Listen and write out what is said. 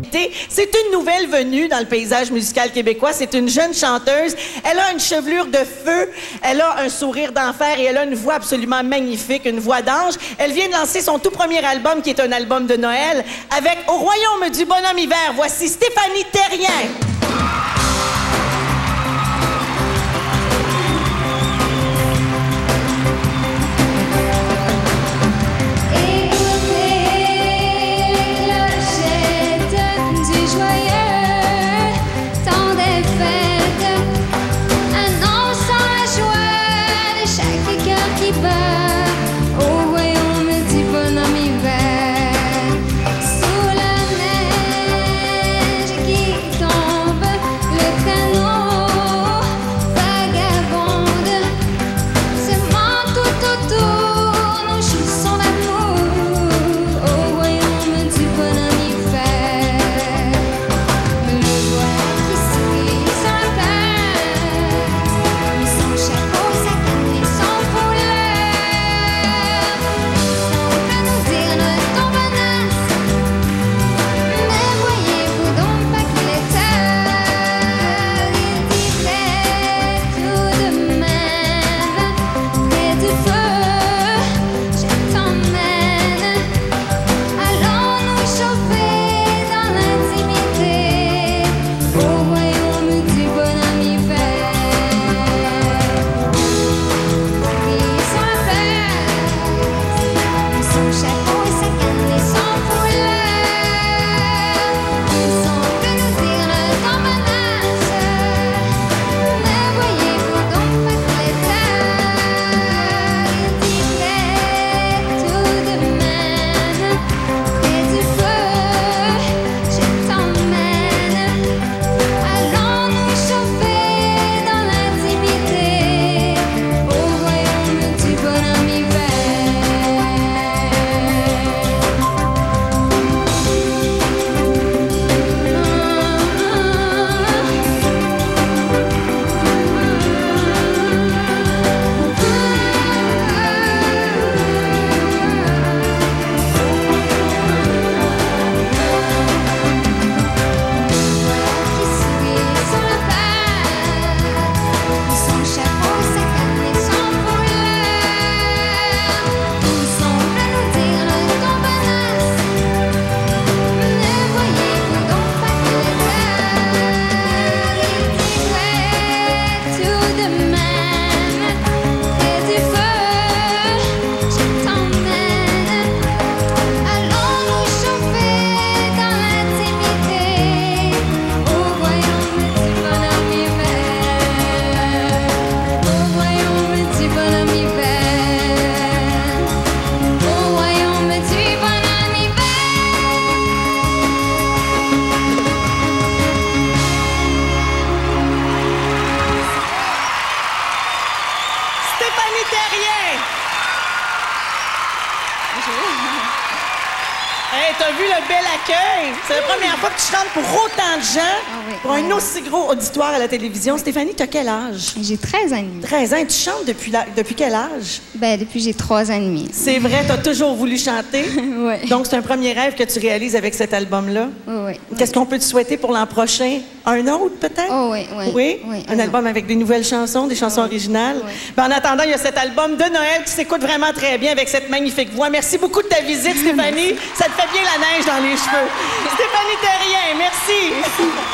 C'est une nouvelle venue dans le paysage musical québécois. C'est une jeune chanteuse. Elle a une chevelure de feu, elle a un sourire d'enfer et elle a une voix absolument magnifique, une voix d'ange. Elle vient de lancer son tout premier album, qui est un album de Noël, avec Au royaume du bonhomme hiver. Voici Stéphanie Terrien. Stéphanie Terrien! Hey, t'as vu le bel accueil? C'est la première fois que tu chantes pour autant de gens, pour un aussi gros auditoire à la télévision. Stéphanie, t'as quel âge? J'ai 13 ans et demi. 13 ans. Et tu chantes depuis quel âge? Ben, depuis j'ai 3 ans et demi. C'est vrai, t'as toujours voulu chanter? Oui. Donc, c'est un premier rêve que tu réalises avec cet album-là? Oui. Qu'est-ce qu'on peut te souhaiter pour l'an prochain? Un autre, peut-être? Oh, oui, oui. Oui? Oui, Un album avec des nouvelles chansons, des chansons originales? Oui. Ben, en attendant, il y a cet album de Noël qui s'écoute vraiment très bien avec cette magnifique voix. Merci beaucoup de ta visite, Stéphanie. Ça te fait bien la neige dans les cheveux. Stéphanie Terrien, merci.